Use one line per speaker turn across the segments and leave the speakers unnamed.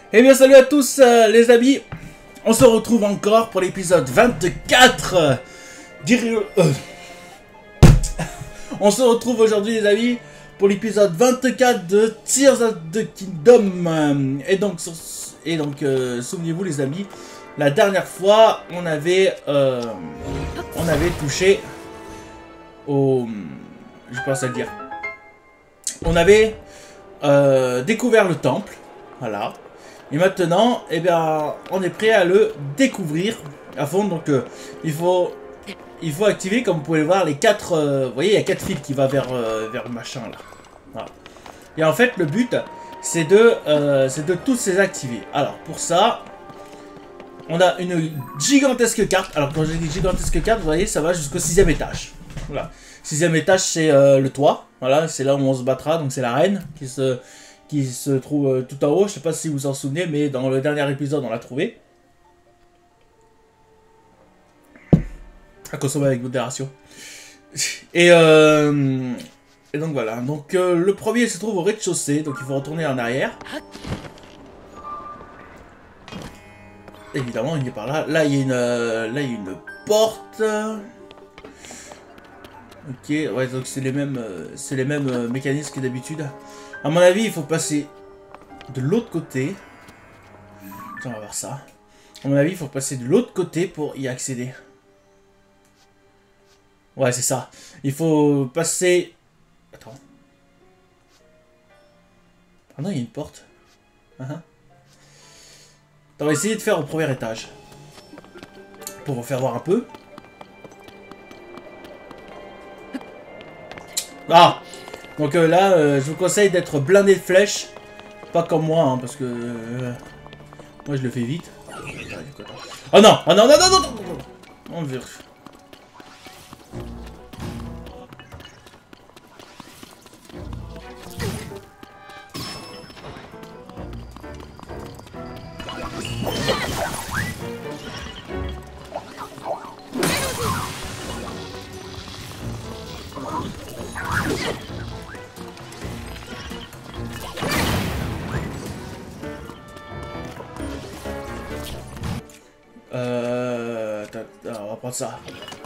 Eh bien salut à tous les amis, on se retrouve encore pour l'épisode 24 On se retrouve aujourd'hui les amis pour l'épisode 24 de Tears of the Kingdom. Et donc souvenez-vous les amis, la dernière fois on avait touché au... je pense à le dire. On avait découvert le temple, voilà. Et maintenant, eh bien, on est prêt à le découvrir à fond. Donc, il faut activer, comme vous pouvez le voir, les 4... vous voyez, il y a 4 fils qui vont vers le machin, là. Voilà. Et en fait, le but, c'est de tous les activer. Alors, pour ça, on a une gigantesque carte. Alors, quand je dis gigantesque carte, vous voyez, ça va jusqu'au 6e étage. Voilà. 6e étage, c'est le toit. Voilà, c'est là où on se battra. Donc, c'est la reine qui se trouve tout en haut. Je sais pas si vous vous en souvenez, mais dans le dernier épisode, on l'a trouvé. À consommer avec modération. Et donc voilà. Donc le premier se trouve au rez-de-chaussée, donc il faut retourner en arrière. Évidemment, il est par là. Là, il y a une porte. Ok, ouais, donc c'est les mêmes mécanismes que d'habitude. À mon avis, il faut passer de l'autre côté. On va voir ça. À mon avis, il faut passer de l'autre côté pour y accéder. Ouais, c'est ça. Il faut passer... Attends. Ah non, il y a une porte. On va essayer de faire au premier étage. Pour vous faire voir un peu. Ah! Donc là, je vous conseille d'être blindé de flèches. Pas comme moi, hein, parce que... moi, je le fais vite. Oh non! Oh non, non, non, non, non, non! On veut... on va prendre ça.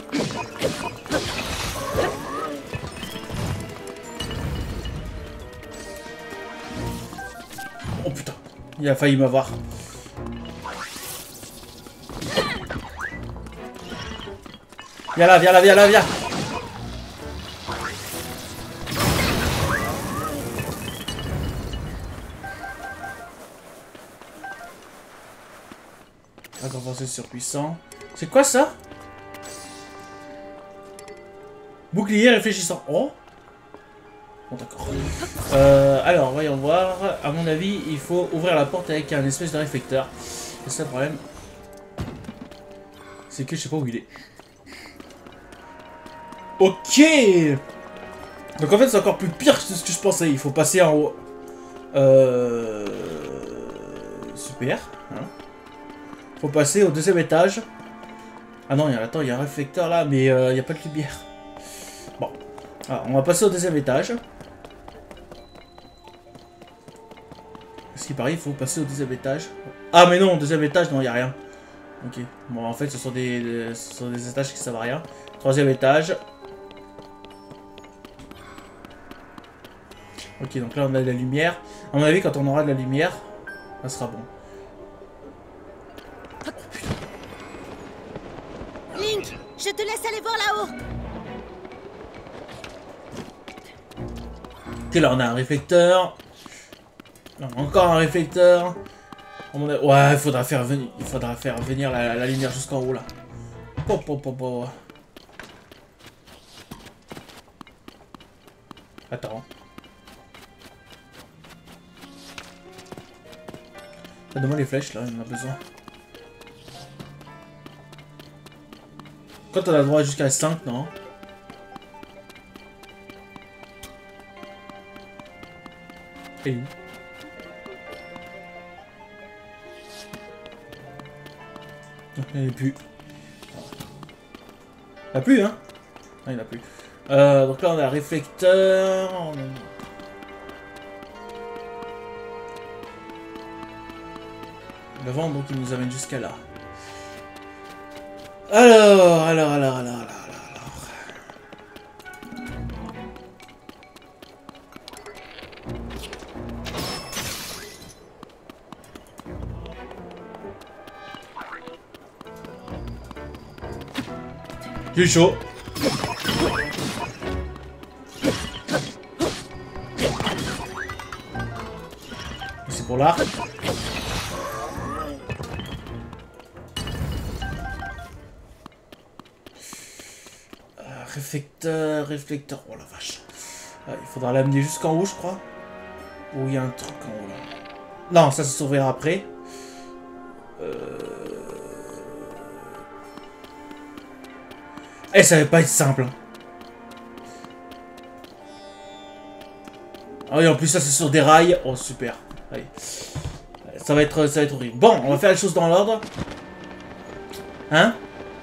Oh putain, il a failli m'avoir. Viens là, viens là, viens là, viens. Renforcer surpuissant. C'est quoi ça? Bouclier réfléchissant. Oh. Bon d'accord. Alors, voyons voir. À mon avis, il faut ouvrir la porte avec un espèce de réflecteur. C'est ça le problème. C'est que je sais pas où il est. Ok. Donc en fait, c'est encore plus pire que ce que je pensais. Il faut passer en haut. Super. Hein. Faut passer au 2e étage. Ah non, attends, il y a un réflecteur là, mais il n'y a pas de lumière. Bon. Alors, on va passer au 2e étage. Ce qui paraît, il faut passer au 2e étage. Ah mais non, au 2e étage, non, il n'y a rien. Ok. Bon, en fait, ce sont des étages qui servent à rien. 3e étage. Ok, donc là, on a de la lumière. À mon avis, quand on aura de la lumière, ça sera bon.
Link, je te laisse aller voir là-haut.
Ok, là, on a un réflecteur. Là, on a encore un réflecteur. Ouais, il faudra faire venir la lumière jusqu'en haut, là. Pop, pop, pop, pop. Attends. Donne-moi les flèches, là, on en a besoin. Quand on a droit jusqu'à 5, non? Et où? Il n'y en a plus. Il n'y en a plus, hein? Ah, il n'y en a plus. Donc là, on a un réflecteur. Le vent, donc, il nous amène jusqu'à là. Alors. J'ai chaud. C'est pour l'arc. Réflecteur. Oh la vache. Il faudra l'amener jusqu'en haut, je crois. Ou il y a un truc en haut là. Non, ça s'ouvrira après. Eh, ça va pas être simple. Ah oui, en plus ça c'est sur des rails. Oh super. Allez. Ça va être horrible. Bon, on va faire les choses dans l'ordre. Hein?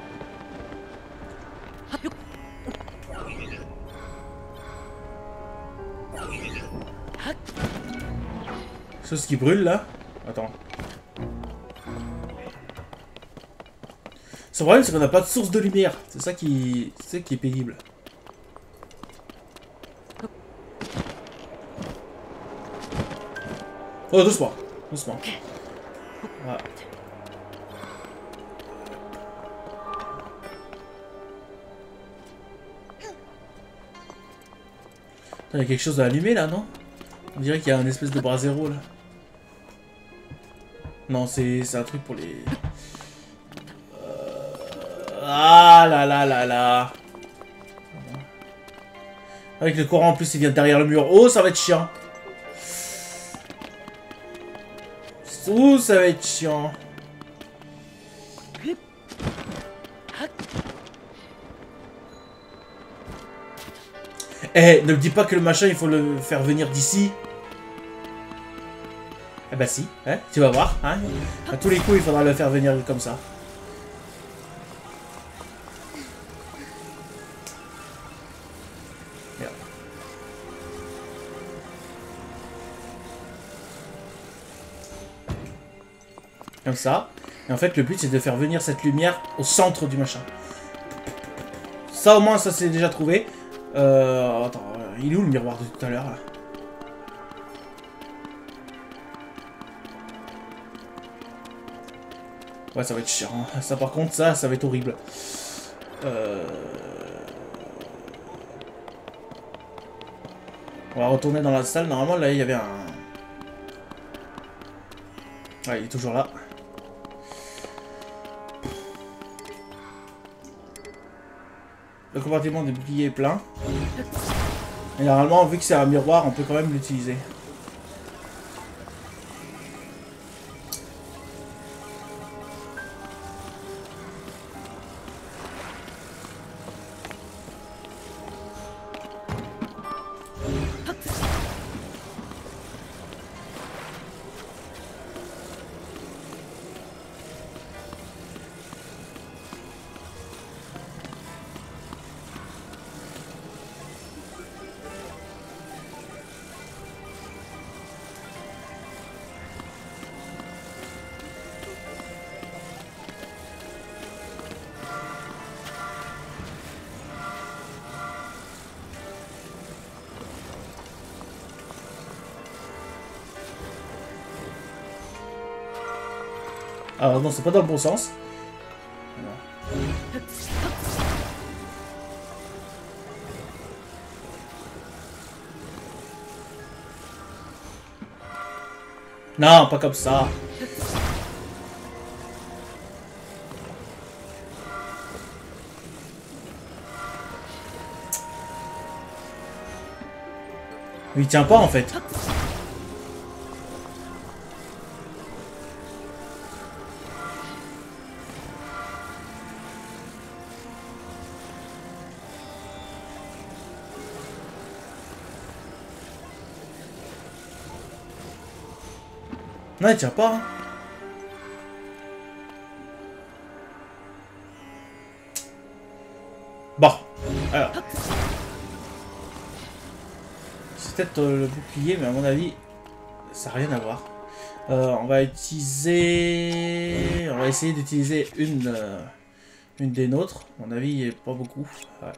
Chose qui brûle là. Attends. Le problème c'est qu'on n'a pas de source de lumière. C'est ça qui est pénible. Oh doucement. Doucement. Voilà. Il y a quelque chose à allumer là, non? On dirait qu'il y a un espèce de bras zéro là. Non, c'est un truc pour les... Ah là là là là. Avec le courant en plus il vient derrière le mur. Oh ça va être chiant. Oh ça va être chiant. Eh, ne me dis pas que le machin il faut le faire venir d'ici. Eh bah si, hein, tu vas voir. Hein. À tous les coups il faudra le faire venir comme ça. Comme ça. Et en fait, le but, c'est de faire venir cette lumière au centre du machin. Ça, au moins, ça, c'est déjà trouvé. Attends, il est où le miroir de tout à l'heure, là? Ouais, ça va être chiant. Ça, par contre, ça va être horrible. On va retourner dans la salle. Normalement, là, il y avait un... Ouais, il est toujours là. Le compartiment des boucliers est plein. Et normalement, vu que c'est un miroir, on peut quand même l'utiliser. Alors non, c'est pas dans le bon sens. Non, pas comme ça. Il tient pas en fait. Non, il tient pas. Hein. Bon, alors. C'est peut-être le bouclier, mais à mon avis, ça n'a rien à voir. On va utiliser... On va essayer d'utiliser une des nôtres. À mon avis, il n'y a pas beaucoup. Ouais.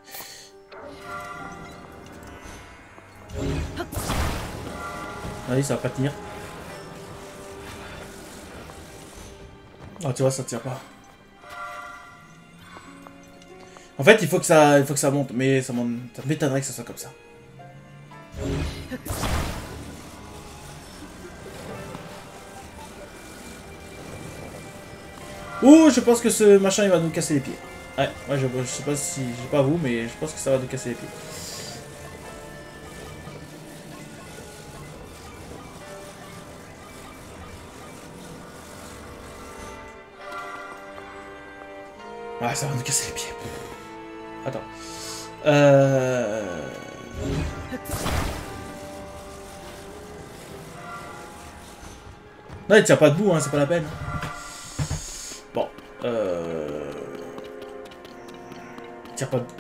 Allez, ça va pas tenir. Ah, tu vois, ça tient pas. En fait, il faut que ça monte, mais ça m'étonnerait que ça soit comme ça. Ouh, je pense que ce machin il va nous casser les pieds. Ouais, moi je sais pas si, je sais pas vous, mais je pense que ça va nous casser les pieds. Ouais, ça va nous casser les pieds. Attends. Non, il tient pas debout, hein, c'est pas la peine. Bon. Il tient pas debout.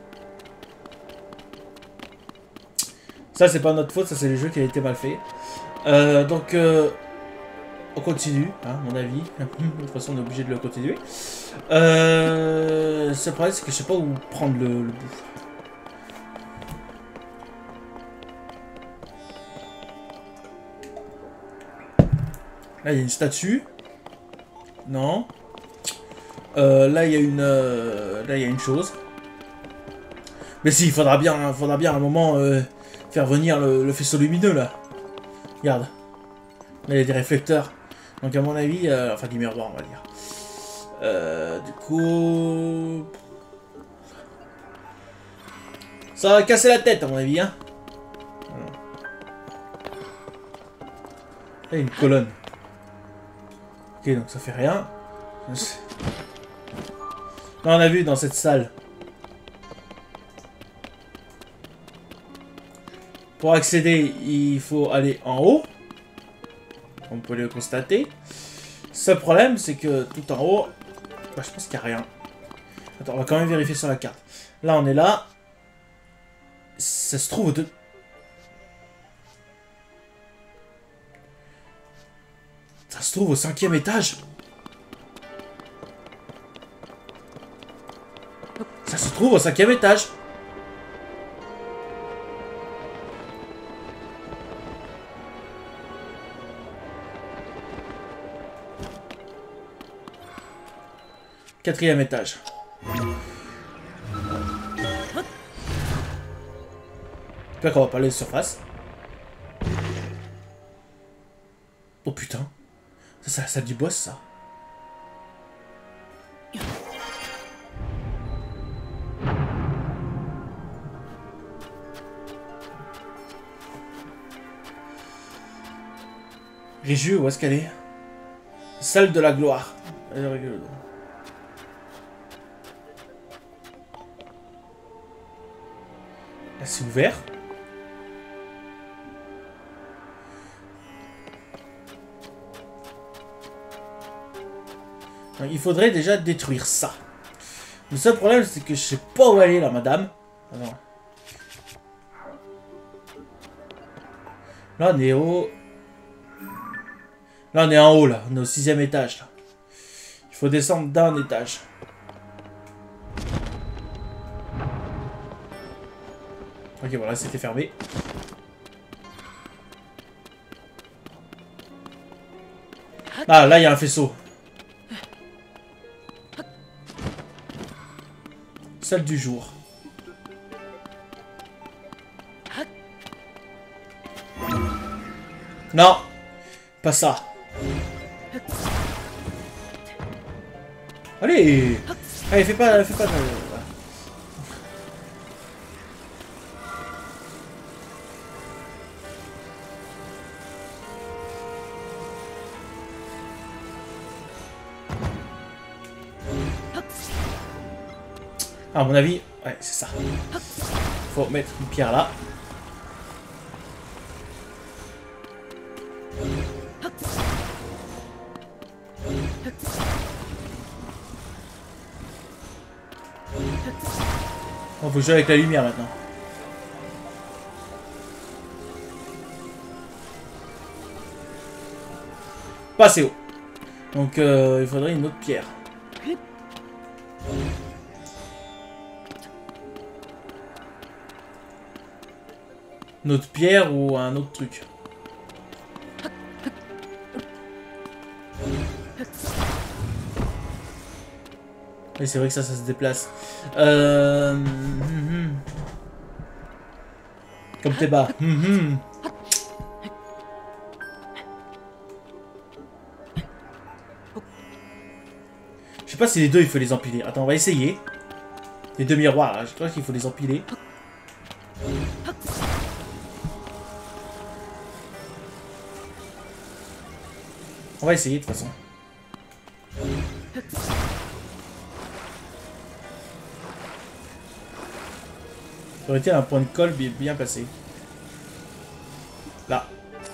Ça, c'est pas notre faute, ça, c'est le jeu qui a été mal fait. Donc, on continue, hein, à mon avis. De toute façon, on est obligé de le continuer. Ce problème, c'est que je sais pas où prendre le bout. Là, il y a une statue. Non. Là, il y a une... là, il y a une chose. Mais si, il faudra bien à un moment faire venir le faisceau lumineux, là. Regarde. Là, il y a des réflecteurs. Donc, à mon avis... enfin, du miroir, on va dire. Du coup... Ça va casser la tête, à mon avis, hein. Voilà. Là, il y a une colonne. Ok, donc ça fait rien. Là, on a vu dans cette salle. Pour accéder, il faut aller en haut. On peut le constater. Ce problème, c'est que tout en haut, bah, je pense qu'il n'y a rien. Attends, on va quand même vérifier sur la carte. Là, on est là. Ça se trouve de... Ça se trouve au 5e étage. Ça se trouve au 5e étage. Quatrième étage. J'espère qu'on va pas aller de surface. Oh putain. Ça du boss, ça. Régieux, où est-ce qu'elle est? Salle de la gloire. Là, c'est ouvert. Donc, il faudrait déjà détruire ça. Le seul problème, c'est que je sais pas où aller, là, madame. Alors. Là, on est au... Là, on est en haut, là. On est au 6e étage, là. Il faut descendre d'un étage. Ok, voilà, c'était fermé. Ah, là, il y a un faisceau. Salle du jour. Non, pas ça. Allez, allez, fais pas de... À mon avis, ouais, c'est ça. Faut mettre une pierre là. On faut jouer avec la lumière maintenant. Pas assez haut. Donc il faudrait une autre pierre. Une autre pierre ou un autre truc. Oui, c'est vrai que ça se déplace. Comme t'es bas. Je sais pas si les deux il faut les empiler. Attends, on va essayer. Les deux miroirs là, je crois qu'il faut les empiler. On va essayer de toute façon. Ça aurait été un point de colle bien passé. Là.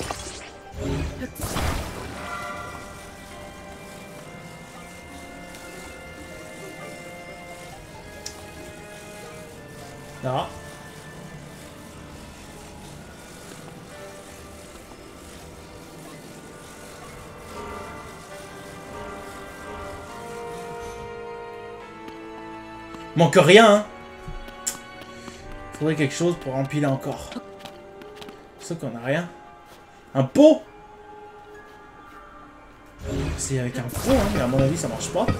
Là. Manque rien, hein. Faudrait quelque chose pour empiler encore. Sauf qu'on a rien. Un pot. C'est avec un pot, hein, mais à mon avis ça marche pas.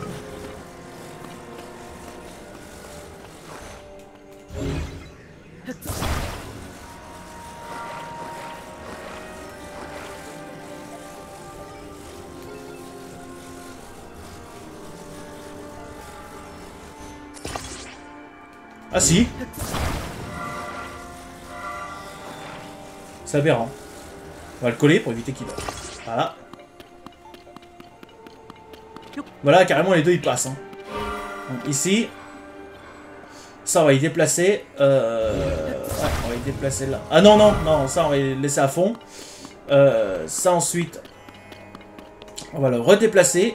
Ah si. C'est aberrant. On va le coller pour éviter qu'il meure. Voilà. Voilà, carrément les deux ils passent. Hein. Donc ici. Ça on va y déplacer. Ouais, on va y déplacer là. Ah non, non, non, ça on va y laisser à fond. Ça ensuite. On va le redéplacer.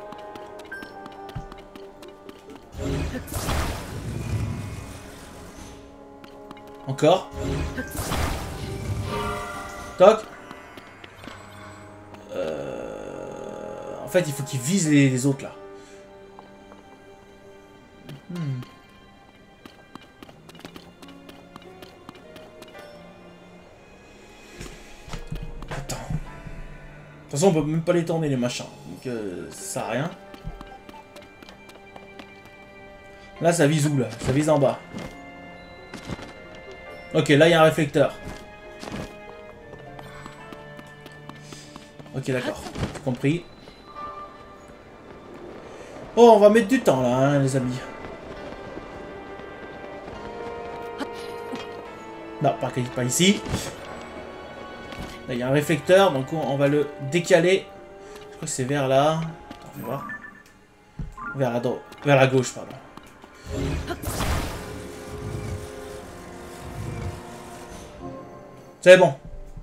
Encore. Toc. En fait, il faut qu'il vise les autres là. Attends. De toute façon, on peut même pas les tourner les machins. Donc ça sert à rien. Là, ça vise où là? Ça vise en bas. Ok, là il y a un réflecteur. Ok, d'accord. Compris. Oh, on va mettre du temps là, hein, les amis. Non, pas ici. Là, il y a un réflecteur, donc on va le décaler. Je crois que c'est vers là. Attends, on va voir. Vers la gauche, pardon. C'est bon.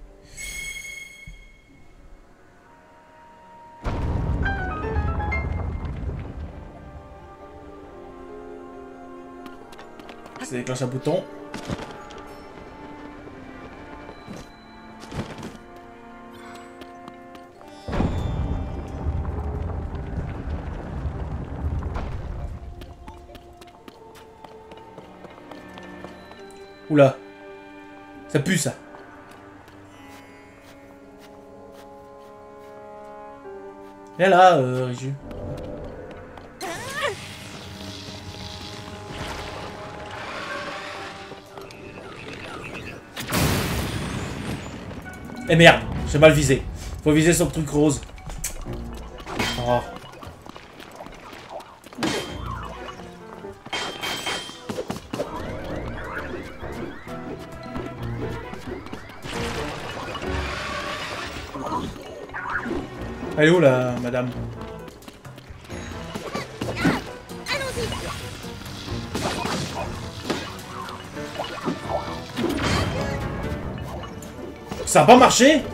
Ça déclenche un bouton. Oula. Ça pue ça. Viens là, Riju. Eh merde, j'ai mal visé. Faut viser sur le truc rose. Oh. Elle est où là, madame?
Allons-y.
Ça a pas marché?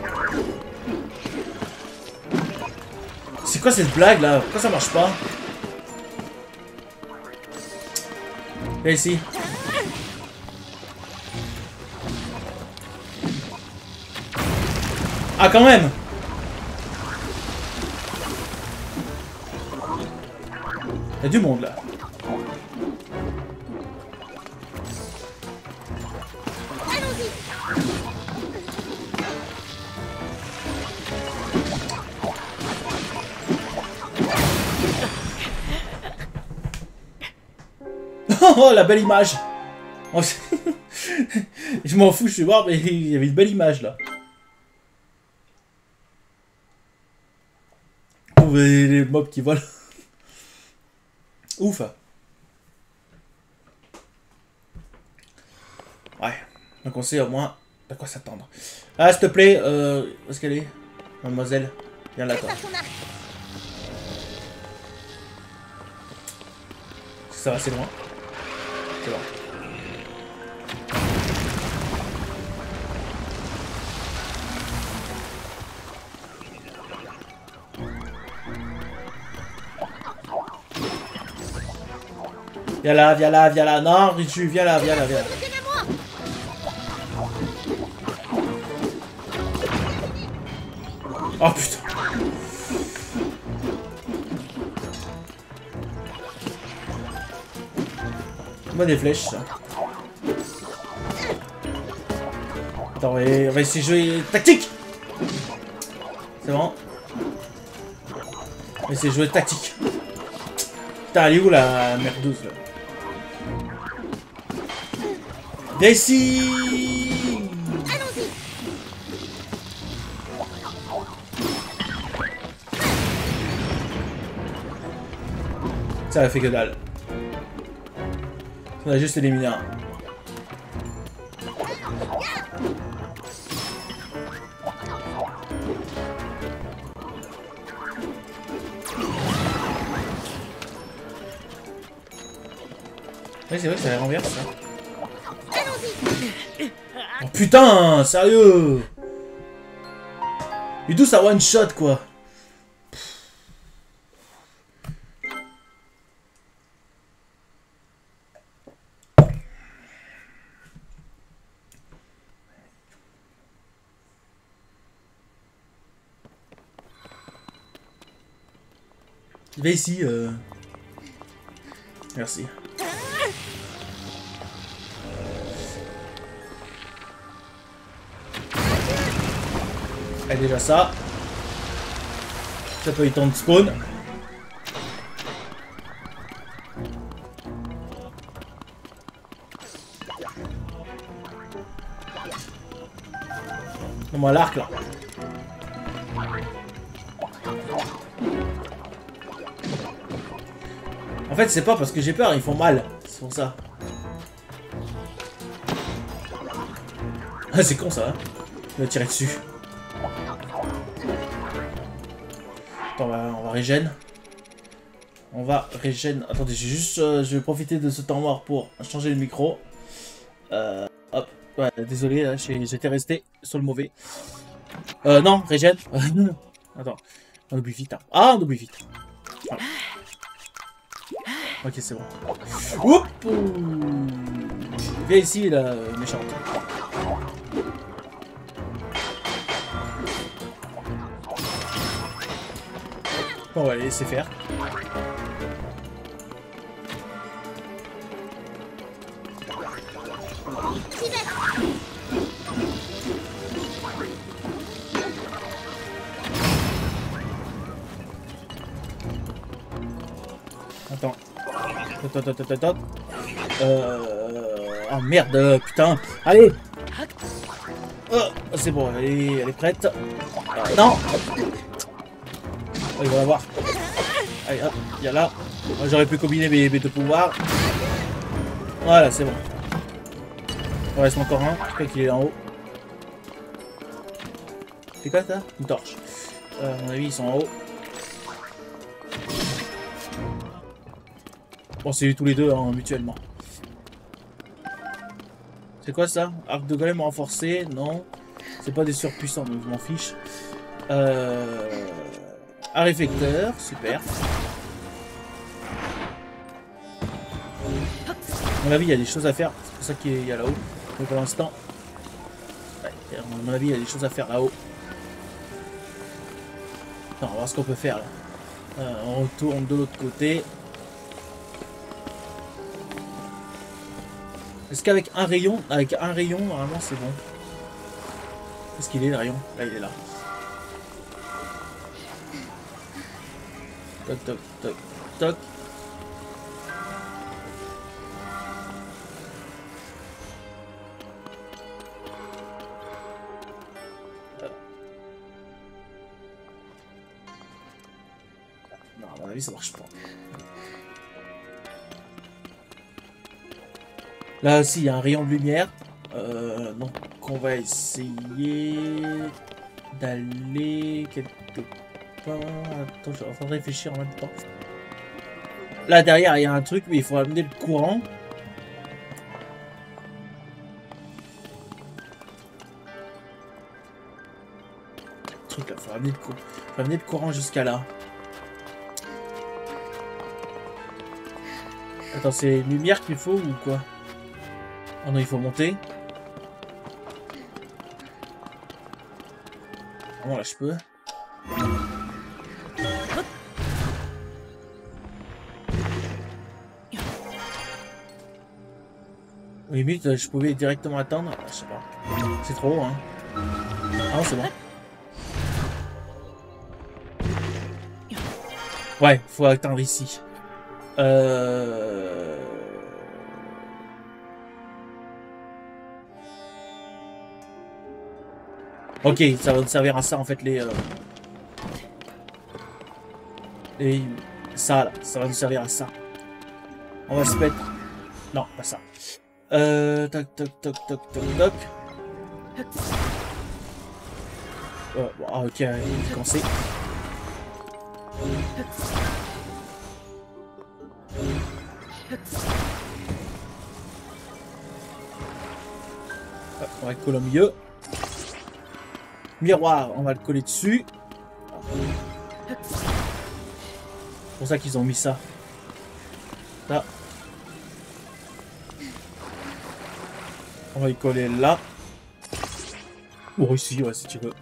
C'est quoi cette blague là? Pourquoi ça marche pas? Viens ici. Ah quand même. Il y a du monde là. Oh la belle image. Oh, je m'en fous, je suis mort, mais il y avait une belle image là. Oh, les mobs qui volent. Ouf. Ouais. Donc on sait au moins à quoi s'attendre. Ah, s'il te plaît, où est-ce qu'elle est, mademoiselle? Viens là, toi. Ça va assez loin. C'est bon. Viens là, viens là, viens là. Non, Richu, viens là, viens là, viens là. Oh putain. Moi des flèches ça. Attends, on va essayer de jouer tactique. C'est bon. On va essayer de jouer tactique. Putain, elle est où la merdeuse là? Viens ici. Ça a fait que dalle. On a juste éliminé un. Oui, c'est vrai que ça renverse ça. Oh putain, sérieux. Et d'où ça one shot quoi. Va ici, Merci. Et déjà ça. Ça peut y tendre spawn. Donne-moi l'arc là. En fait, c'est pas parce que j'ai peur, ils font mal. C'est pour ça. Ah, c'est con ça. Hein, il va tirer dessus. Attends, on va régène. On va régène. Attendez, je vais profiter de ce temps mort pour changer le micro. Hop. Ouais, désolé, j'étais resté sur le mauvais. Non, régène. Attends, on oublie vite. Hein. Ah, on oublie vite. Voilà. Ok, c'est bon. Oups. Viens ici, la méchante. Bon, on va la laisser faire. Attends. Attends. Oh merde, putain. Allez. Oh, c'est bon, elle est prête. Non. Oh, il va l'avoir. Allez, hop, il y a là. J'aurais pu combiner mes deux pouvoirs. Voilà, c'est bon. Il reste encore un. Je crois qu'il est en haut. C'est quoi ça? Une torche. À mon avis, ils sont en haut. Bon, c'est tous les deux hein, mutuellement. C'est quoi ça? Arc de golem renforcé? Non. C'est pas des surpuissants, donc je m'en fiche. Un réflecteur, super. À mon avis, il y a des choses à faire. C'est pour ça qu'il y a là-haut. Mais pour l'instant, ouais, à mon avis, il y a des choses à faire là-haut. On va voir ce qu'on peut faire là. On retourne de l'autre côté. Est-ce qu'avec un rayon, normalement c'est bon. Est-ce qu'il est le rayon? Là, il est là. Toc, toc, toc, toc. Non, à mon avis, ça marche pas. Là aussi, il y a un rayon de lumière. Donc, on va essayer d'aller quelque part. Attends, je suis en train de réfléchir en même temps. Là, derrière, il y a un truc, mais il faut amener le courant. Truc là, il faut amener le courant jusqu'à là. Attends, c'est une lumière qu'il faut ou quoi? Oh non, il faut monter. Bon, là, je peux. Au limite, je pouvais directement atteindre. Je sais pas. C'est trop haut, hein. Ah non, c'est bon. Ouais, faut atteindre ici. Ok, ça va nous servir à ça en fait ça là, ça va nous servir à ça. On va se mettre. Non, pas ça. Toc toc toc toc toc toc. Bon, ok, il est coincé. On va le coller au milieu. Miroir, on va le coller dessus. C'est pour ça qu'ils ont mis ça. Là. On va y coller là. Ou ici, ouais, si tu veux.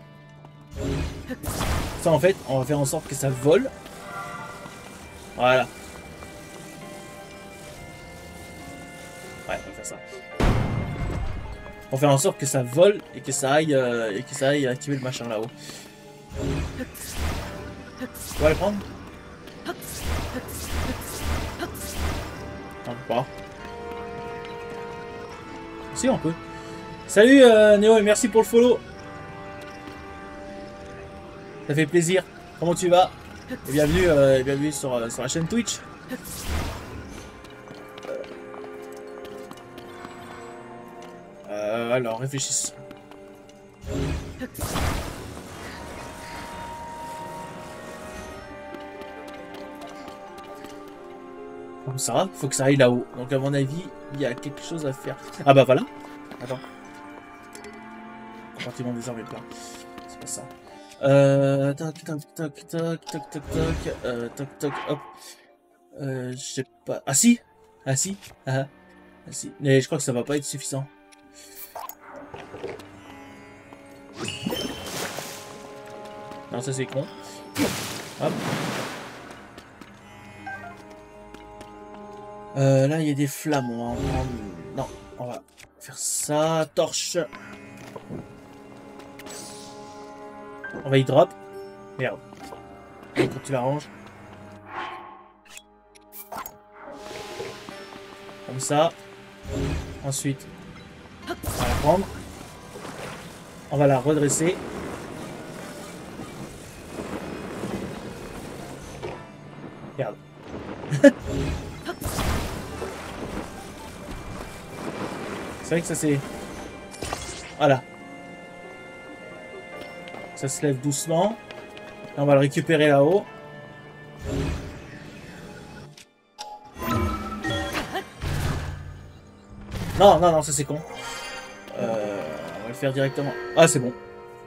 Ça, en fait, on va faire en sorte que ça vole. Voilà. Ouais, on va faire ça. On va faire en sorte que ça vole et que ça aille activer le machin là-haut. Tu vas le prendre? Non, pas. Si, on peut. Salut Néo et merci pour le follow. Ça fait plaisir. Comment tu vas? Et bienvenue sur la chaîne Twitch. Alors, réfléchissons. Comme ça, faut que ça aille là-haut. Donc à mon avis, il y a quelque chose à faire. Ah bah voilà. Attends. Compartiment des armes est plein. C'est pas ça. Toc toc toc toc toc toc toc toc toc hop. Je sais pas. Ah si. Ah si. Ah si. Mais je crois que ça va pas être suffisant. Non, ça c'est con. Hop. Là, il y a des flammes. On va en prendre... Non, on va faire ça. Torche. On va y drop. Merde. Et quand tu l'arranges. Comme ça. Ensuite, on va la prendre. On va la redresser. Merde. C'est vrai que ça c'est... Voilà. Ça se lève doucement. Là, on va le récupérer là-haut. Non, non, non, ça c'est con. On va le faire directement. Ah, c'est bon.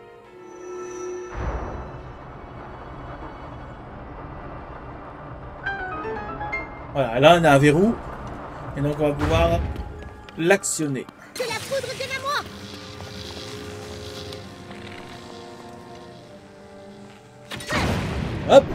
Voilà, là on a un verrou. Et donc on va pouvoir l'actionner.
Que la poudre vienne à moi.
Hop.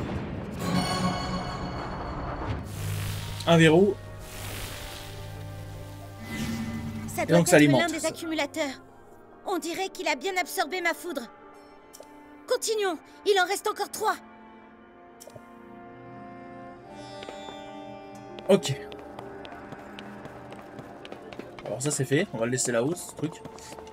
Ça doit
donc, ça
être
alimente,
l'un des
ça.
accumulateurs. On dirait qu'il a bien absorbé ma foudre. Continuons, il en reste encore 3.
Ok. Alors ça c'est fait, on va le laisser là-haut ce truc.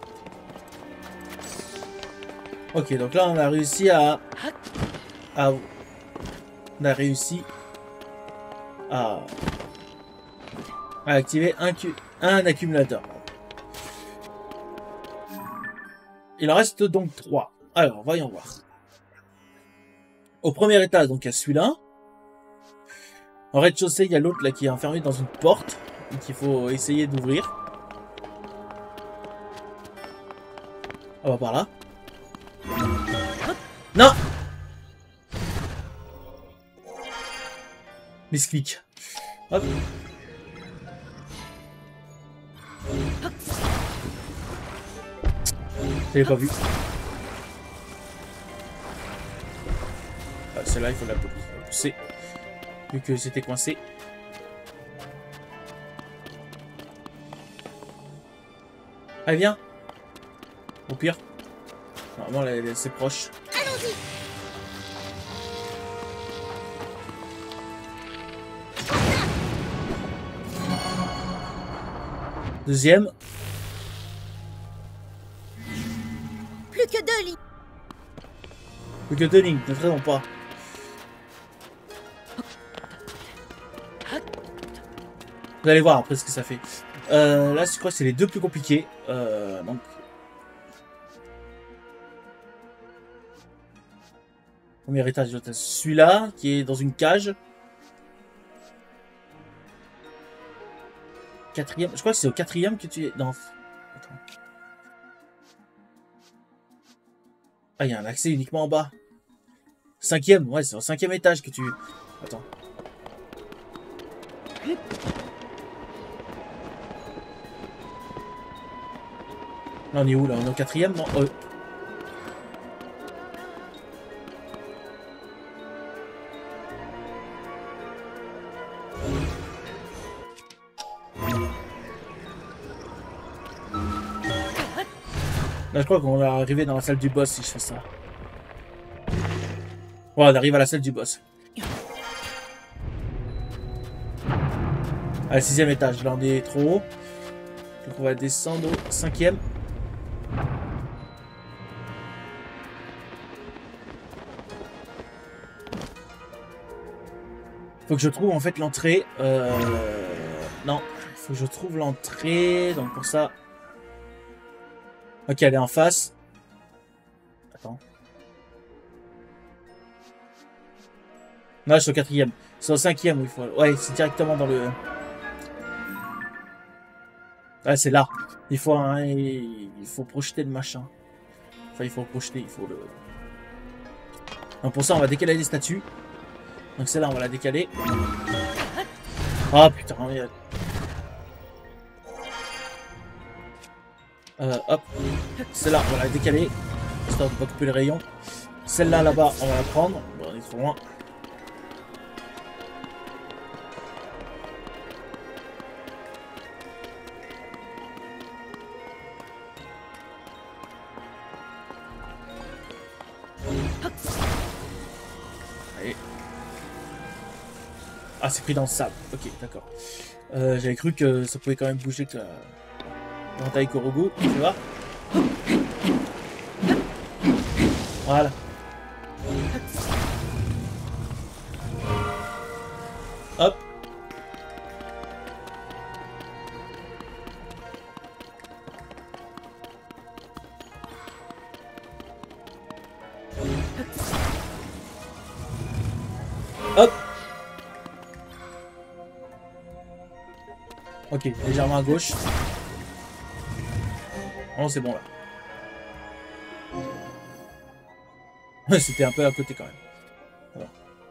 Ok, donc là on a réussi à on a réussi à activer un accumulateur. Il en reste donc 3. Alors, voyons voir. Au premier étage, donc il y a celui-là. En rez-de-chaussée, il y a l'autre là qui est enfermé dans une porte et qu'il faut essayer d'ouvrir. On va par là. Non! Misclic. Hop. Je l'ai pas vu. Ah, celle-là, il faut la pousser. Vu que c'était coincé. Allez, viens. Au pire. Normalement, elle est assez proche.
Allons-y.
Deuxième.
Plus que 2 lignes.
Plus que 2 lignes, ne traînons pas. Vous allez voir après ce que ça fait. Là, je crois que c'est les deux plus compliqués. Donc... Premier étage, celui-là qui est dans une cage. Quatrième, je crois que c'est au quatrième que tu es. Non. Attends. Ah, il y a un accès uniquement en bas. Cinquième, ouais, c'est au 5e étage que tu. Attends. Là, on est où là? On est au 4e, non? Là, je crois qu'on va arriver dans la salle du boss si je fais ça. Ouais, on arrive à la salle du boss. À la 6e étage, là on est trop haut. Donc on va descendre au 5e. Faut que je trouve en fait l'entrée. Non, faut que je trouve l'entrée. Donc pour ça. Ok, elle est en face. Attends. Non, je suis au 4e. C'est au 5e où il faut. Ouais, c'est directement dans le. Ouais, c'est là. Il faut projeter le machin. Enfin, il faut projeter, il faut le. Donc pour ça, on va décaler les statues. Donc celle-là, on va la décaler. Ah putain, merde. Hop. Celle-là, on va la décaler. Histoire de pas couper le rayon. Celle-là, là-bas, on va la prendre. Bon, on est trop loin. Allez. Ah, c'est pris dans le sable. Ok, d'accord. J'avais cru que ça pouvait quand même bouger que... Dans taille Korogu, tu vois. Voilà. Hop. Hop. Ok, légèrement à gauche. Oh, c'est bon là. C'était un peu à côté quand même. Alors.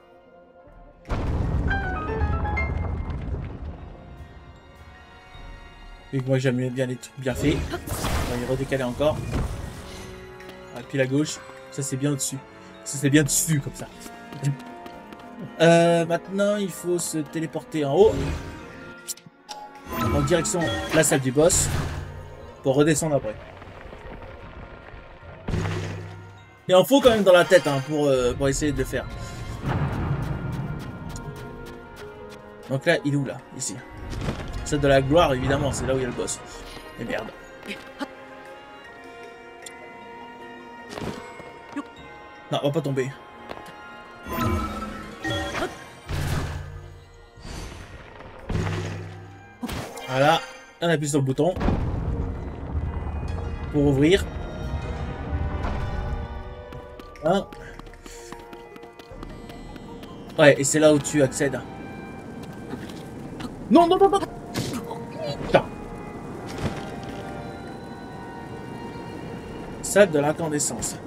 Et moi j'aime bien les trucs bien faits. On va y redécaler encore. Ah, puis la gauche. Ça c'est bien au-dessus. Ça c'est bien dessus comme ça. Maintenant il faut se téléporter en haut. En direction de la salle du boss. pour redescendre après. Il en faut quand même dans la tête hein, pour essayer de le faire. Donc là, il est où là? Ici. C'est de la gloire, évidemment, c'est là où il y a le boss. Et merde. Non, on va pas tomber. Voilà, on appuie sur le bouton pour ouvrir. Hein? Ouais, et c'est là où tu accèdes. Non, non, non, non. Putain. Salle de l'incandescence.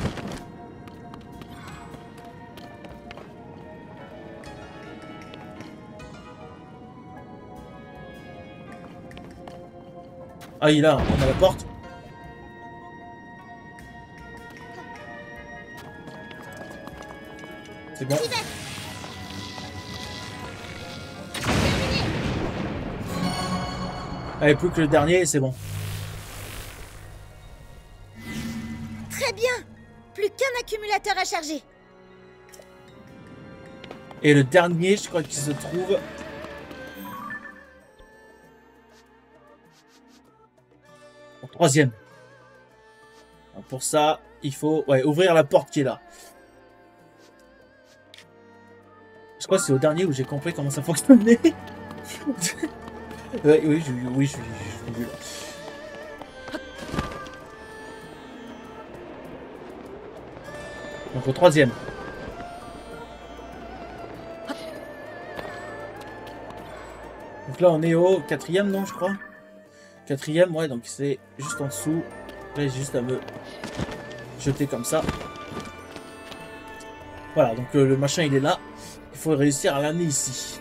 Ah, il est là, on a la porte. C'est bon. Allez, plus que le dernier, c'est bon.
Très bien. Plus qu'un accumulateur à charger.
Et le dernier, je crois qu'il se trouve... au troisième. Alors pour ça, il faut ouvrir la porte qui est là. Je crois que c'est au dernier où j'ai compris comment ça fonctionnait. Oui, je suis nul. Donc au troisième. Donc là on est au quatrième, non, je crois. Quatrième, ouais, donc c'est juste en dessous. Là, j'ai juste à me jeter comme ça. Voilà, donc le machin il est là. Il faut réussir à l'amener ici.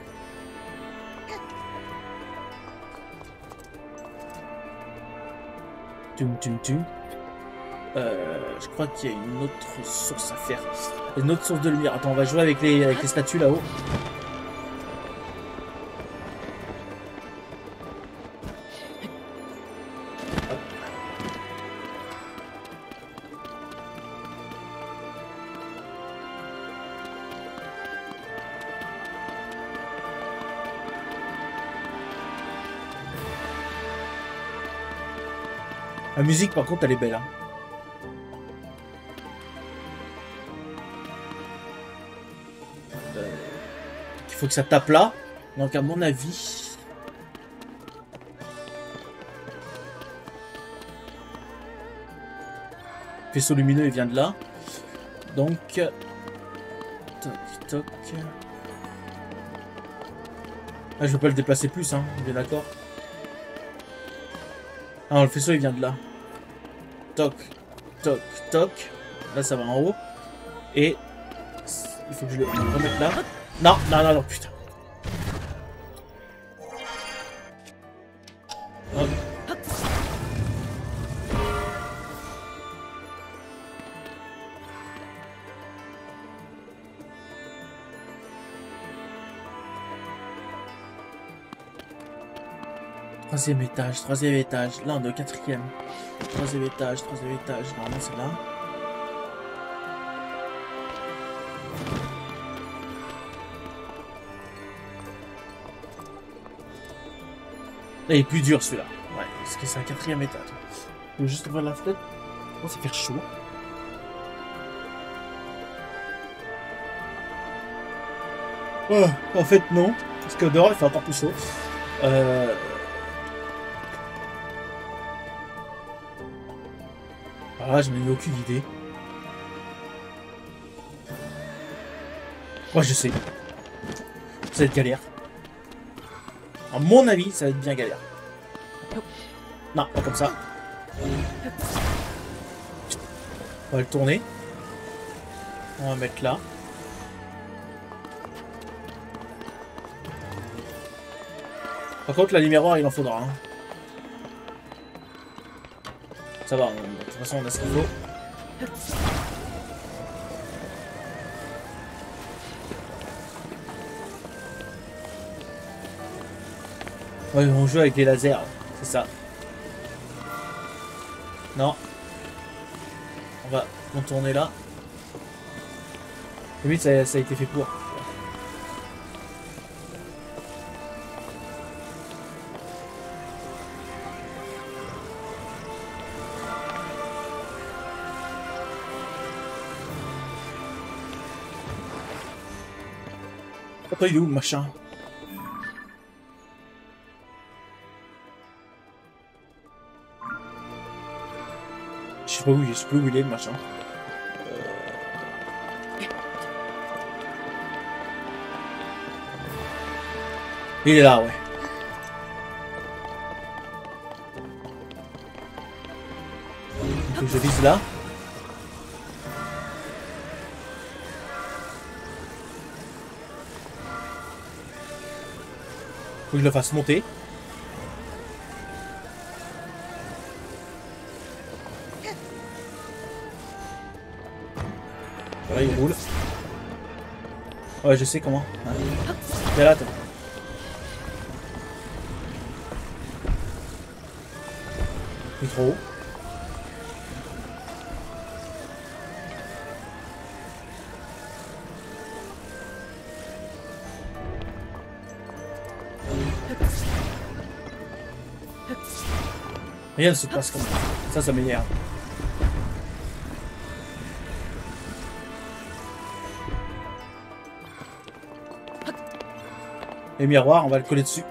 Je crois qu'il y a une autre source à faire. Une autre source de lumière. Attends, on va jouer avec les statues là-haut. La musique, par contre, elle est belle. Hein. Il faut que ça tape là. Donc, à mon avis... Le faisceau lumineux, il vient de là. Donc... Toc, toc... Ah, je vais pas le déplacer plus, hein. On est bien d'accord. Ah, le faisceau il vient de là. Toc, toc, toc. Là ça va en haut. Et il faut que je le remette là. Non, non, non, non, putain. Oh. Troisième étage, troisième étage. Là, on est au quatrième. Troisième étage, normalement c'est là. Là, il est plus dur celui-là. Ouais, parce que c'est un quatrième étage. Je vais juste ouvrir la fenêtre. Oh, ça fait chaud. Oh, en fait, non. Parce que dehors, il fait encore plus chaud. Ah, je n'ai eu aucune idée. Moi, je sais. Ça va être galère. À mon avis, ça va être bien galère. Non, pas comme ça. On va le tourner. On va mettre là. Par contre, la lumière, il en faudra. Hein. Ça va, de toute façon, on a ce qu'il faut. Ouais, on joue avec les lasers, c'est ça. Non. On va contourner là. Oui, ça a été fait pour. Attends, il est où le machin? Je sais pas où il est le machin. Il est là, ouais. Faut que je vise là. Faut que je le fasse monter. Voilà, il roule. Ouais, je sais comment. Hein. Viens là, toi. Il est trop haut. Rien ne se passe comme ça. Ça m'énerve. Les miroirs, on va le coller dessus.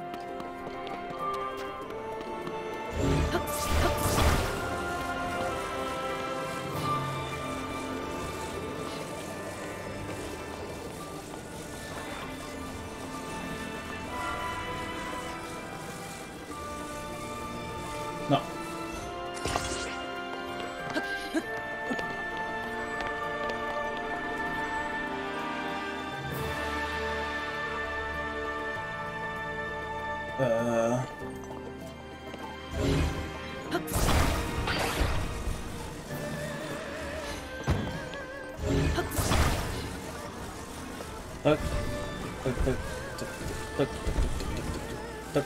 Non. Toc, toc, toc, toc, toc, toc, toc.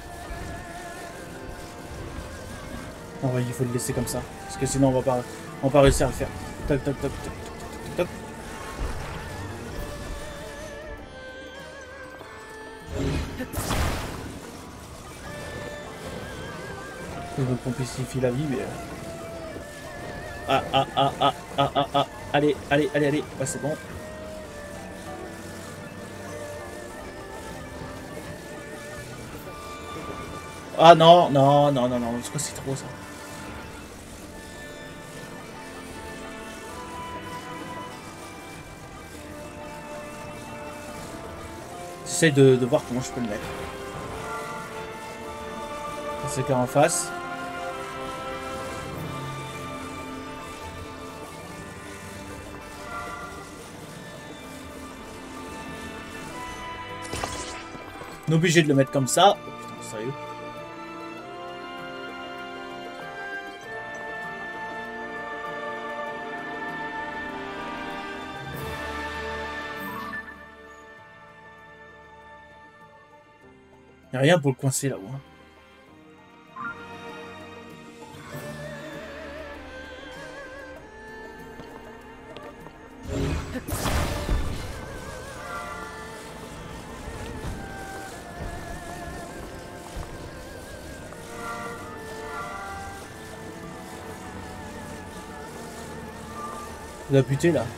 Non, ouais, il faut le laisser comme ça, parce que sinon on va pas réussir à le faire. Toc, toc, toc, toc, toc, toc. Je me complexifie la vie, mais... Allez, allez, allez, allez. Ouais, c'est bon. Ah non, non, non, non, non, parce que c'est trop ça. J'essaie de voir comment je peux le mettre. C'est qu'en face. On est obligé de le mettre comme ça. Oh putain, sérieux. Y'a rien pour le coincer là-haut. Hein. Il a buté là.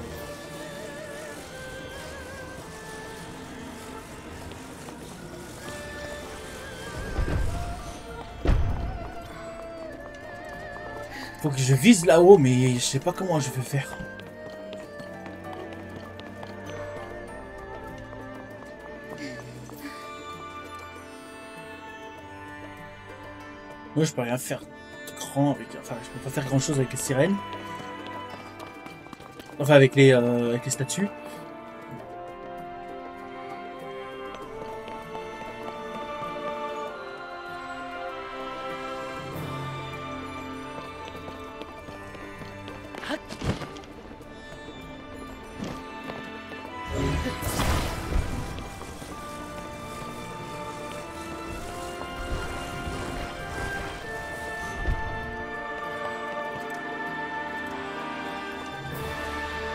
Faut que je vise là-haut, mais je sais pas comment je vais faire. Moi, je peux rien faire de grand avec. Enfin, je peux pas faire grand chose avec les sirènes. Enfin, avec les statues.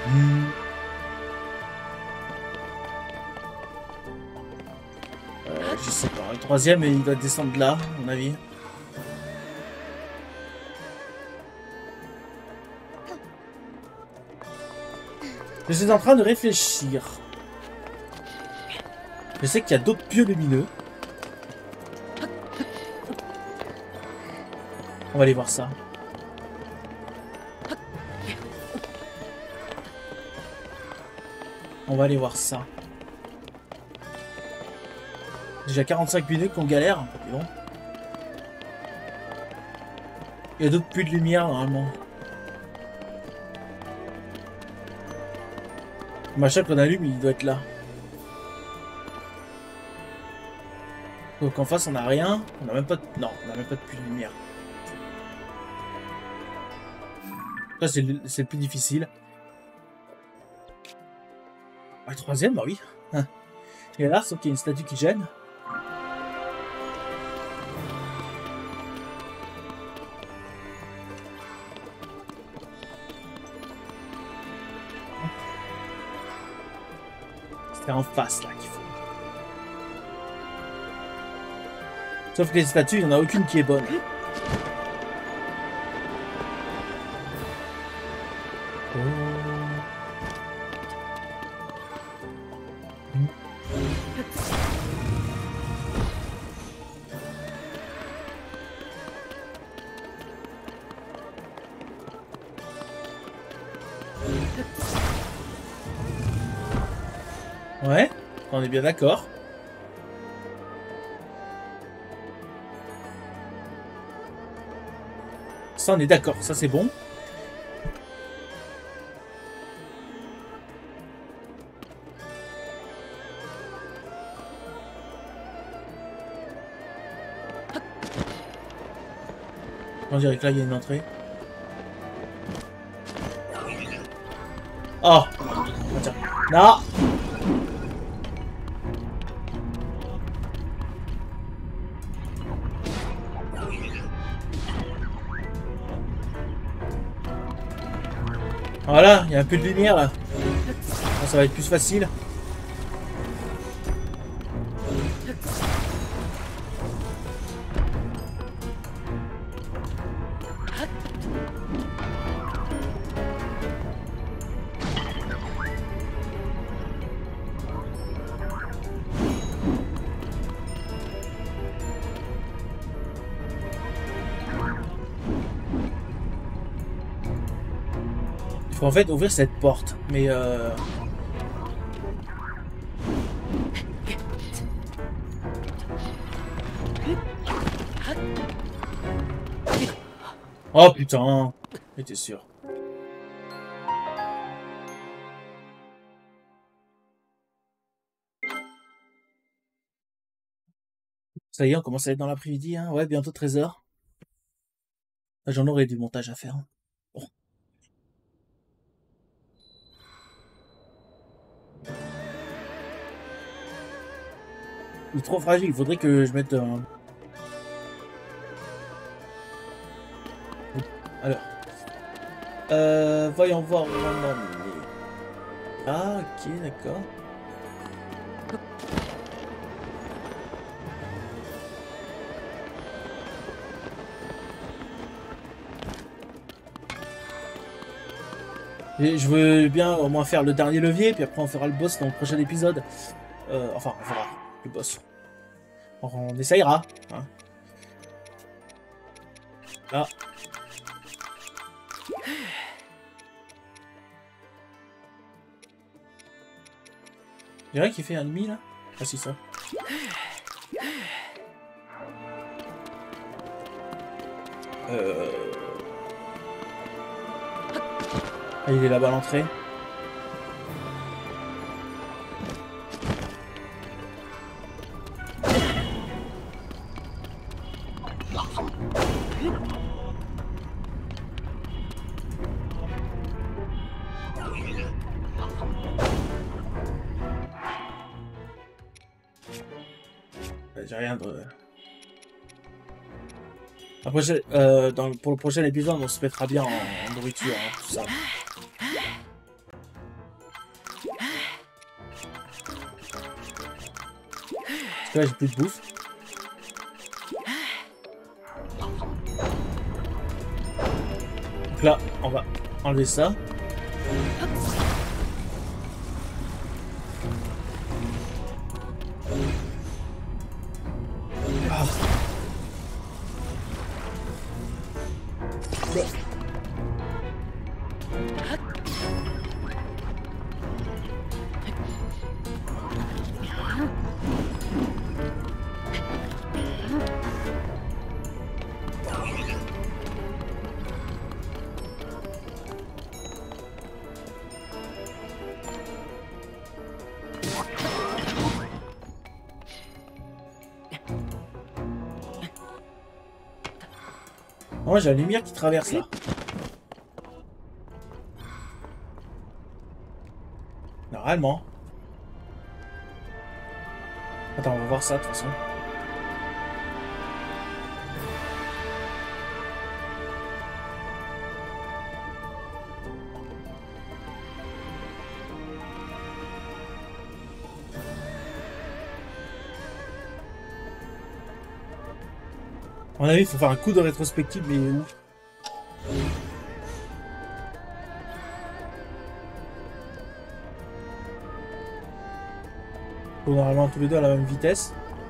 Je sais pas. Le troisième, il doit descendre là, à mon avis. Je suis en train de réfléchir. Je sais qu'il y a d'autres pieux lumineux. On va aller voir ça. On va aller voir ça. Déjà 45 minutes qu'on galère. Dis donc. Il y a d'autres puits de lumière normalement. Le machin qu'on allume, il doit être là. Donc en face, on n'a rien. On n'a même pas de... Non, on n'a même pas de puits de lumière. Ça, c'est le plus difficile. Ah, le troisième, bah oui. Et là, sauf qu'il y a une statue qui gêne. C'est en face, là, qu'il faut. Sauf que les statues, il n'y en a aucune qui est bonne. Ouais, on est bien d'accord. Ça, on est d'accord, ça c'est bon. On dirait que là, il y a une entrée. Oh! Tiens. Non! Voilà, il y a un peu de lumière là. Ça va être plus facile. Il faut en fait ouvrir cette porte, mais oh putain, j'étais sûr. Ça y est, on commence à être dans l'après-midi, hein. Ouais, bientôt 13h. J'en aurai du montage à faire. Bon. Il est trop fragile, il faudrait que je mette un... Alors. Voyons voir où on en est. Ah, ok, d'accord. Et je veux bien au moins faire le dernier levier, puis après on fera le boss dans le prochain épisode. Enfin, on fera le boss. On essayera. Hein. Là. Il y a rien qui fait un demi là. Ah si ça. Ah, il est là-bas à l'entrée. J'ai rien de... Après, pour le prochain épisode, on se mettra bien en nourriture, hein, tout ça. Là, j'ai plus de bouffe. Donc là, on va enlever ça. Ah. Moi j'ai la lumière qui traverse là. Normalement. Attends, on va voir ça de toute façon. À mon avis, il faut faire un coup de rétrospective, mais où? Normalement tous les deux à la même vitesse.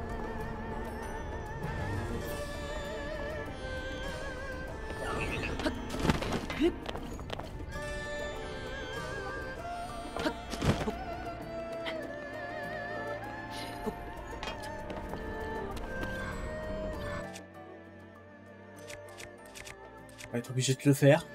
On va être obligé de le faire.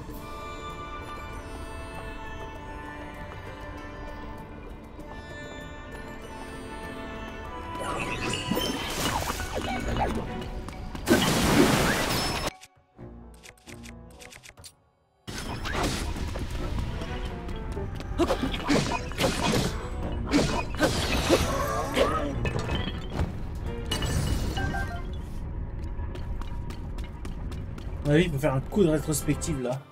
Ah oui, il faut faire un coup de rétrospective là.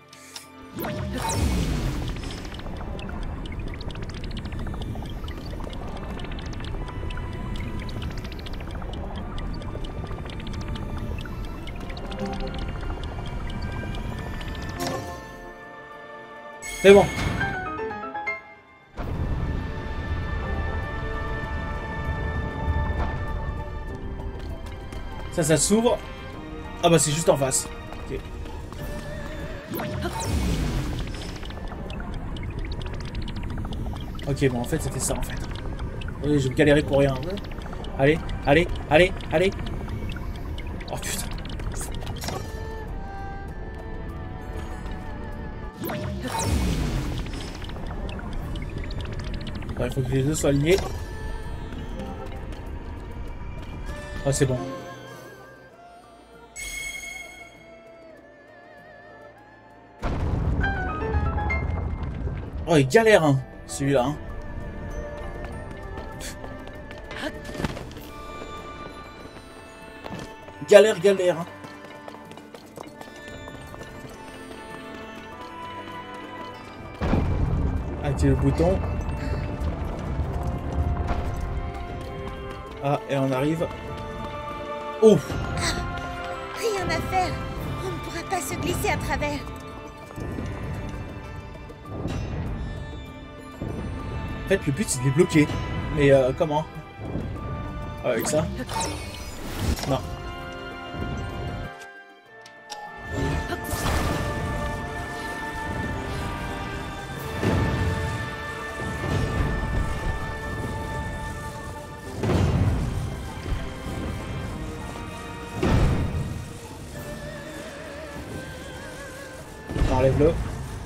C'est bon. Ça s'ouvre. Ah bah c'est juste en face. Ok. Ok, bon en fait c'était ça en fait. Oui, je vais galérer pour rien. Allez, allez, allez, allez. Oh putain. Il faut que les deux soient alignés. Ah c'est bon. Oh il galère hein, celui-là. Hein. Galère, galère. Hein. Active le bouton. Ah, et on arrive. Oh!
Rien à faire. On ne pourra pas se glisser à travers.
En fait, le but c'est de les bloquer. Mais comment? Avec ça? Non. Enlève-le.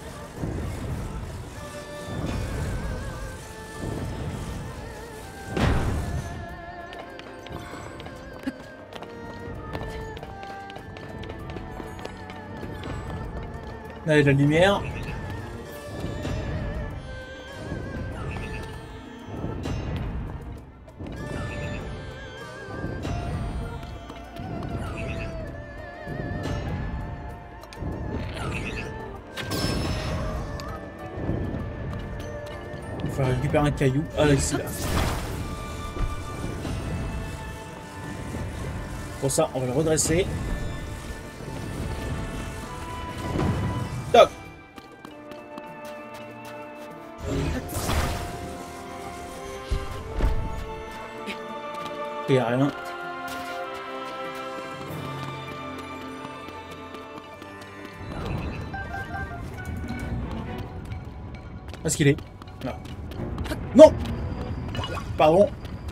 Là, il y a de la lumière. Il faut récupérer un caillou. Ah là, ici, là. Pour ça, on va le redresser. Toc. Il n'y a rien. Où est-ce qu'il est? Là. Non. Pardon.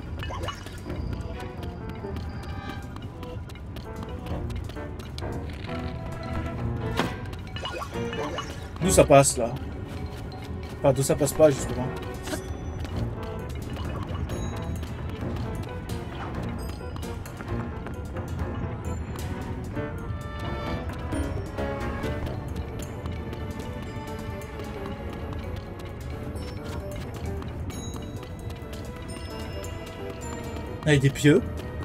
D'où ça passe là? Enfin, d'où ça passe pas justement. Avec des pieux.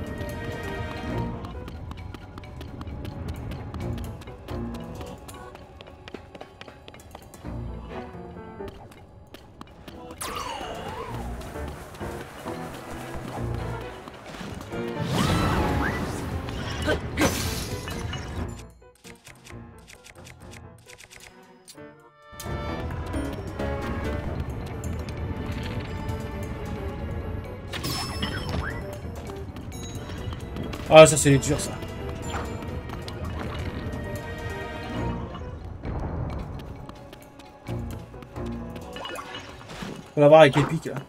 Ah, ça c'est dur ça. Faut l'avoir avec Epic là.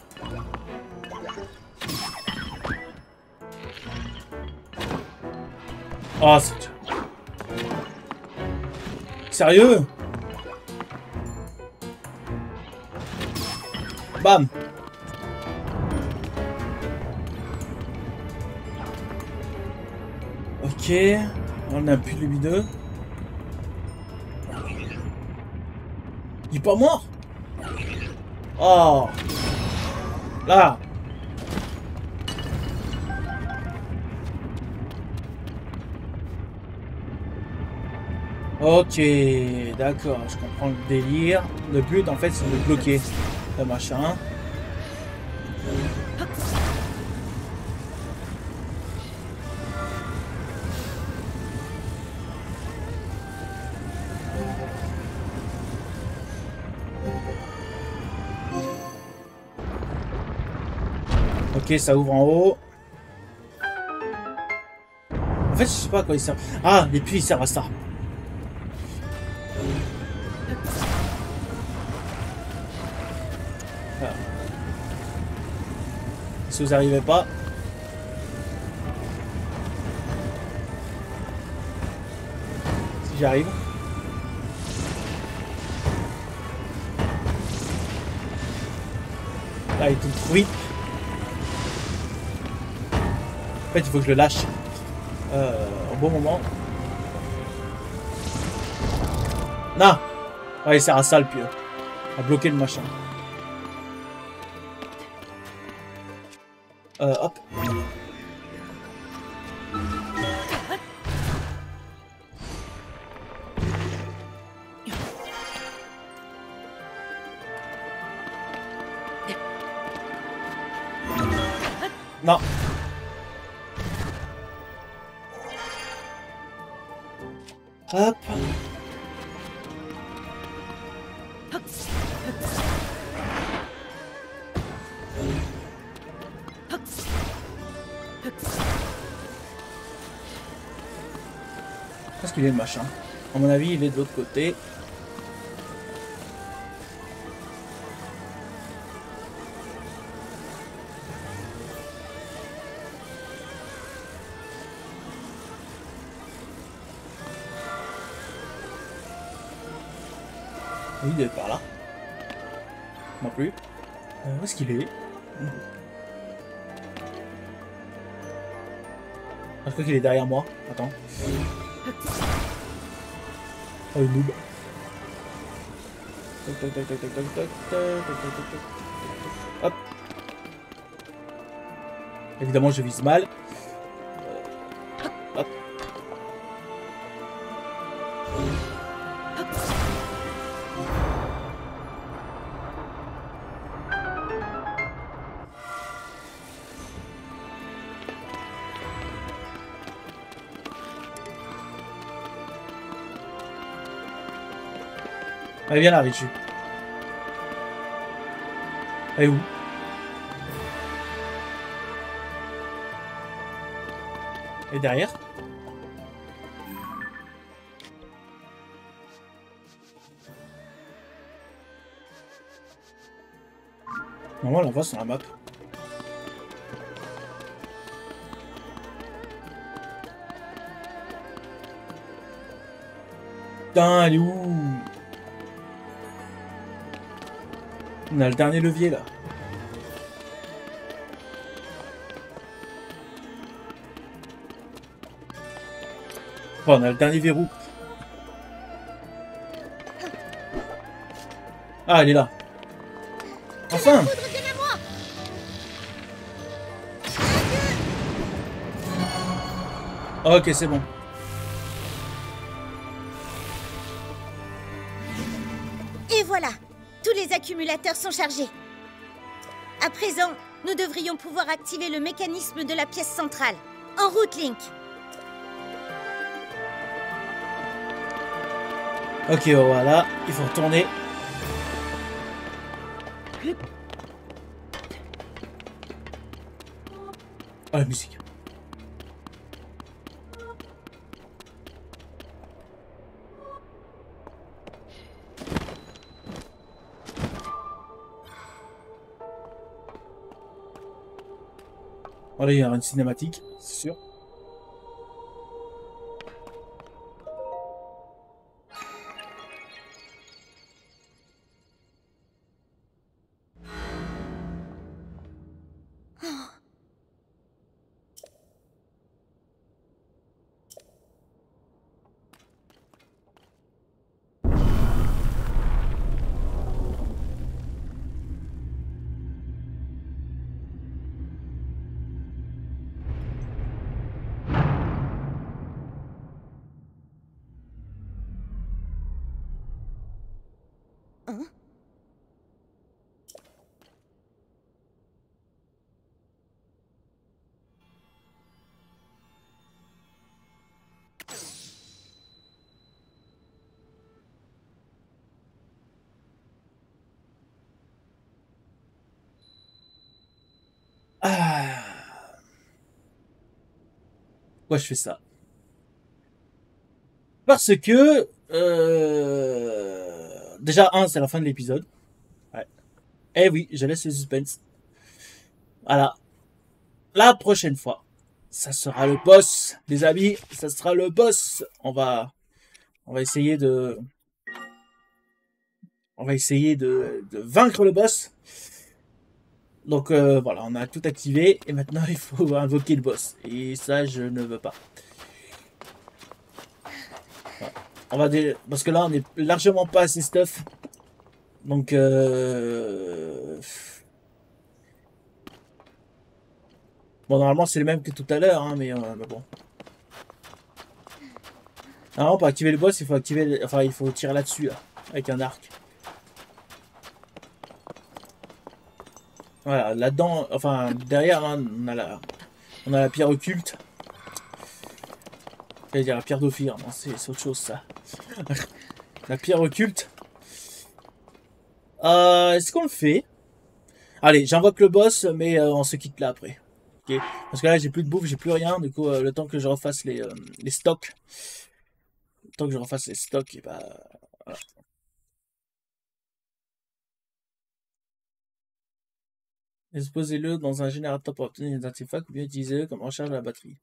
Ah, c'est dur. Sérieux? Bam. Ok, on a plus le lumineux. Il est pas mort? Oh! Là! Ok, d'accord, je comprends le délire. Le but en fait c'est de bloquer le machin. Ok, ça ouvre en haut. En fait, je sais pas à quoi il sert. Ah, les puits, ils servent à ça. Voilà. Si vous n'arrivez pas. Si j'arrive. Là, il est tout fruit. En fait, il faut que je le lâche au bon moment. Non! Ouais, il sert à ça le pieu. À bloquer le machin. Hop. Non. Hop. Est-ce qu'il est le machin? À mon avis, il est de l'autre côté. Oui, il est par là. Non plus. Où est-ce qu'il est? Ah, je crois qu'il est derrière moi. Attends. Oh, le noob. Toc, toc, toc, toc, toc, toc, toc, toc, toc, toc, toc. Hop. Évidemment, je vise mal. Hop. Allez, viens là, Richu. Elle est où? Et derrière? Normalement, on la voit sur la map. Putain, elle est où? On a le dernier levier là. Oh, on a le dernier verrou. Ah, elle est là. Enfin! Ok, c'est bon.
Et voilà, tous les accumulateurs sont chargés. À présent, nous devrions pouvoir activer le mécanisme de la pièce centrale. En route, Link.
Ok, voilà, il faut retourner. Oh, la musique. Voilà, il y a une cinématique, c'est sûr.
Hein?
Ah. Pourquoi je fais ça? Parce que... Déjà, c'est la fin de l'épisode. Ouais. Eh oui, je laisse le suspense. Voilà. La prochaine fois, ça sera le boss, les amis. Ça sera le boss. On va essayer de... On va essayer de vaincre le boss. Donc voilà, on a tout activé. Et maintenant, il faut invoquer le boss. Et ça, je ne veux pas. Voilà. Parce que là, on est largement pas assez stuff. Donc... Bon, normalement, c'est le même que tout à l'heure, hein, mais bon. Normalement, pour activer le boss, il faut activer... Enfin, il faut tirer là-dessus, là, avec un arc. Voilà, là-dedans, enfin, derrière, hein, on a la pierre occulte. J'allais dire la pierre d'Ophir, non, c'est autre chose, ça. La pierre occulte. Est-ce qu'on le fait? Allez, j'invoque le boss, mais on se quitte là après. Ok. Parce que là, j'ai plus de bouffe, j'ai plus rien. Du coup, le temps que je refasse les stocks. Le temps que je refasse les stocks, et bah... Voilà. Exposez-le dans un générateur pour obtenir des artefacts ou bien utilisez-le comme recharge de la batterie.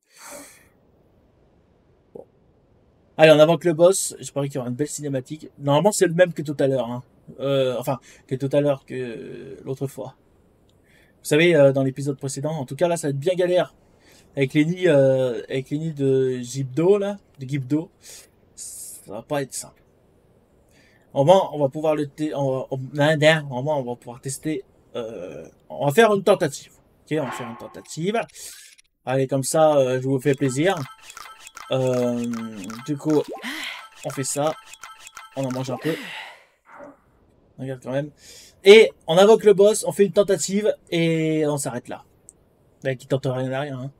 Bon. Allez, on invoque le boss. Je parie qu'il y aura une belle cinématique. Normalement, c'est le même que tout à l'heure. Hein. Enfin, que tout à l'heure, que l'autre fois. Vous savez, dans l'épisode précédent, en tout cas là, ça va être bien galère. Avec les nids de Gibdo, là, de Gibdo, ça va pas être simple. Au moins, on va pouvoir on va pouvoir tester. On va faire une tentative. Ok, on va faire une tentative. Allez, comme ça, je vous fais plaisir. Du coup, on fait ça. On en mange un peu. Regarde quand même. Et on invoque le boss, on fait une tentative et on s'arrête là. Qui tente rien à rien. Hein.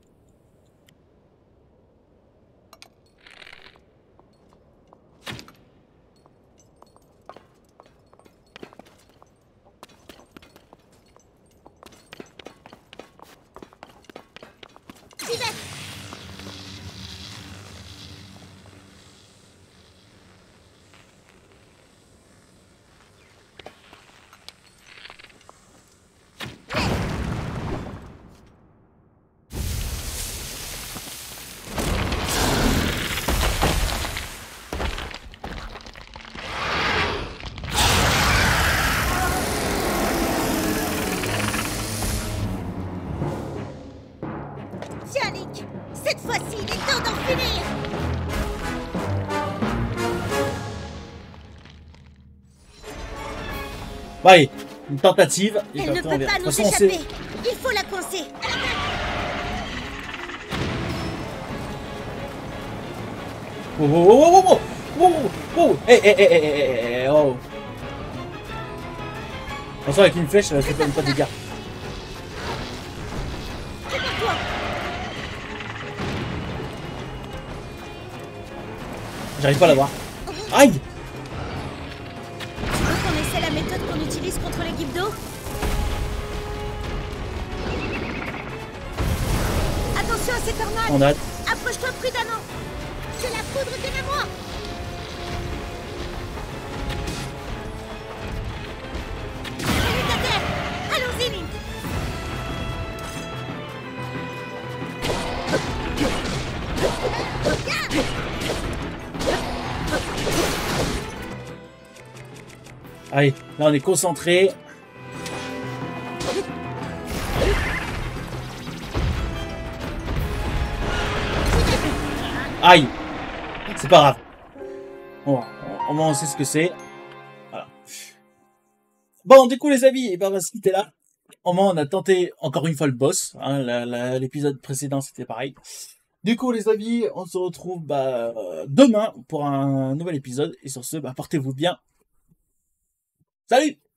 Bon, allez, une tentative. Et
Elle ne
après, on
peut
verra.
pas
De
nous
toute façon, on sait...
échapper. Il faut la coincer.
Oh, oh, oh, oh, oh, oh, oh, oh. Attention, avec une flèche, ça fait pas de dégâts. J'arrive pas à la voir. Aïe!
Tu veux qu'on essaie la méthode qu'on utilise contre les guides d'eau? Attention à ces tornades!
On a...
Approche-toi prudemment! C'est la poudre de la moi! Elle est à terre! Allons-y, Link!
Allez, là on est concentré. Aïe! C'est pas grave. Bon, au moins on sait ce que c'est. Voilà. Bon, du coup les amis, et ben on va se quitter là. Au moins on a tenté encore une fois le boss. Hein, l'épisode précédent c'était pareil. Du coup les amis, on se retrouve demain pour un nouvel épisode. Et sur ce, portez-vous bien. Salut!